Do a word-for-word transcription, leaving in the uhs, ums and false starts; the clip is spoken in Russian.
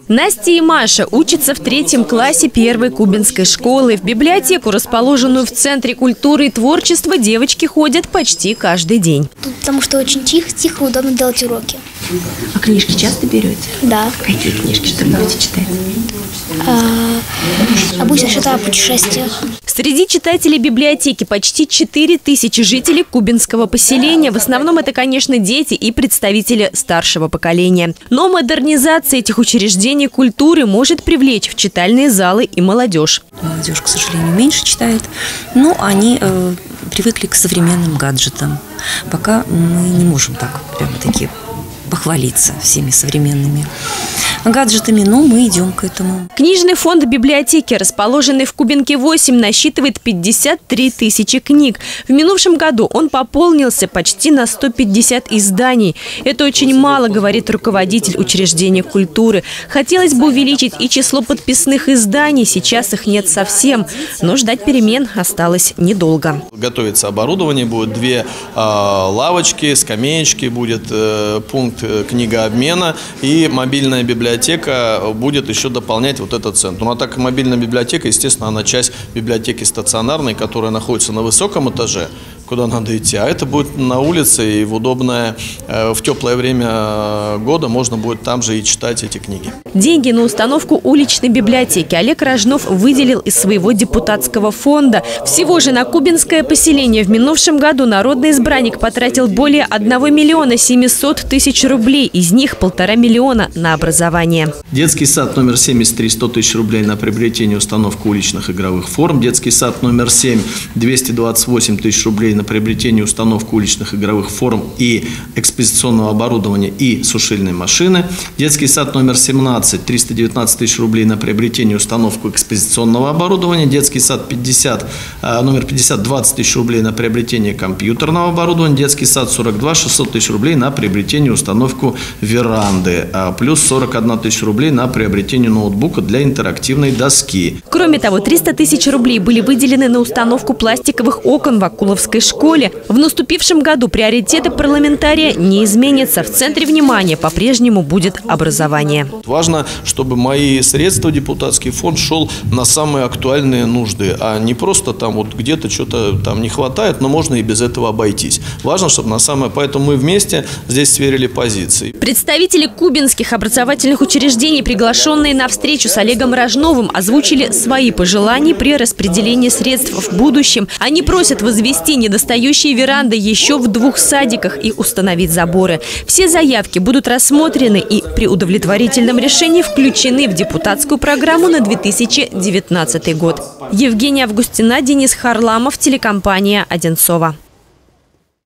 Настя и Маша учатся в третьем классе первой кубинской школы. В библиотеку, расположенную в Центре культуры и творчества, девочки ходят почти каждый день. Тут потому что очень тихо, тихо, удобно делать уроки. А книжки часто берете? Да. Какие книжки, что любите читать? А, обычно что-то о путешествиях. Среди читателей библиотеки почти четыре тысячи жителей кубинского поселения. В основном это, конечно, дети и представители старшего поколения. Но модернизация этих учреждений культуры может привлечь в читальные залы и молодежь. Молодежь, к сожалению, меньше читает, но они э, привыкли к современным гаджетам. Пока мы не можем так прямо-таки похвалиться всеми современными гаджетами, но мы идем к этому. Книжный фонд библиотеки, расположенный в Кубинке восемь, насчитывает пятьдесят три тысячи книг. В минувшем году он пополнился почти на сто пятьдесят изданий. Это очень мало, говорит руководитель учреждения культуры. Хотелось бы увеличить и число подписных изданий, сейчас их нет совсем. Но ждать перемен осталось недолго. Готовится оборудование, будет две э, лавочки, скамеечки, будет э, пункт книгообмена и мобильная библиотека будет еще дополнять вот этот центр. Ну а так как мобильная библиотека, естественно, она часть библиотеки стационарной, которая находится на высоком этаже, куда надо идти. А это будет на улице, и в удобное, в теплое время года можно будет там же и читать эти книги. Деньги на установку уличной библиотеки Олег Рожнов выделил из своего депутатского фонда. Всего же на кубинское поселение в минувшем году народный избранник потратил более одного миллиона семисот тысяч рублей. Из них полтора миллиона на образование. Детский сад номер семьдесят три – сто тысяч рублей на приобретение и установку уличных игровых форм. Детский сад номер семь – двести двадцать восемь тысяч рублей на приобретение и установку уличных игровых форм и экспозиционного оборудования и сушильной машины. Детский сад номер семнадцать – триста девятнадцать тысяч рублей на приобретение и установку экспозиционного оборудования. Детский сад пятьдесят, номер пятьдесят – двадцать тысяч рублей на приобретение компьютерного оборудования. Детский сад сорок два – шестьсот тысяч рублей на приобретение и установку веранды. Плюс сорок одна тысяча рублей на приобретение ноутбука для интерактивной доски. Кроме того, триста тысяч рублей были выделены на установку пластиковых окон в Акуловской школе. В наступившем году приоритеты парламентария не изменятся. В центре внимания по-прежнему будет образование. Важно, чтобы мои средства, депутатский фонд, шел на самые актуальные нужды, а не просто там вот где-то что-то там не хватает, но можно и без этого обойтись. Важно, чтобы на самое... Поэтому мы вместе здесь сверили позиции. Представители кубинских образовательных учреждений, приглашенные на встречу с Олегом Рожновым, озвучили свои пожелания при распределении средств в будущем. Они просят возвести недостающие веранды еще в двух садиках и установить заборы. Все заявки будут рассмотрены и при удовлетворительном решении включены в депутатскую программу на две тысячи девятнадцатый год. Евгения Августина, Денис Харламов, телекомпания «Одинцово».